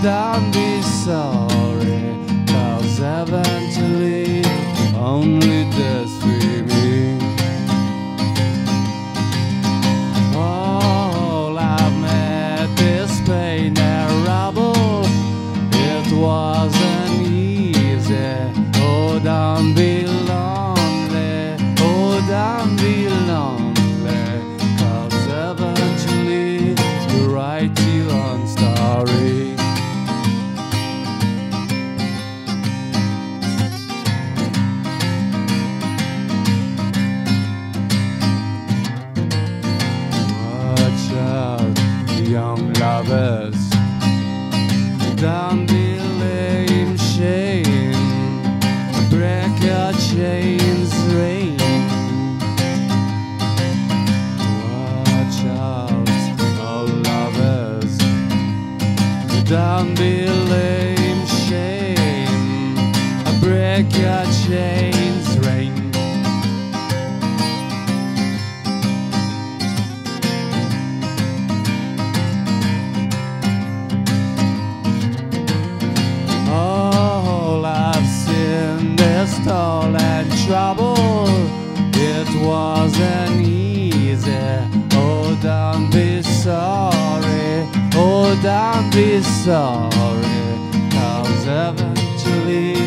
don't be sorry, 'cause eventually only death remains. All I've met is pain and rubble. It wasn't easy. Oh, don't be lonely. Oh, don't be lonely, 'cause eventually you write your own story. Watch out, young lovers, don't be lame, shame, break your chains, rain. Watch out, oh lovers, don't be lame, shame, break your chains, rain. All I've seen is toil and trouble. It wasn't easy. Oh, don't be sorry. Oh, don't be sorry, 'cause eventually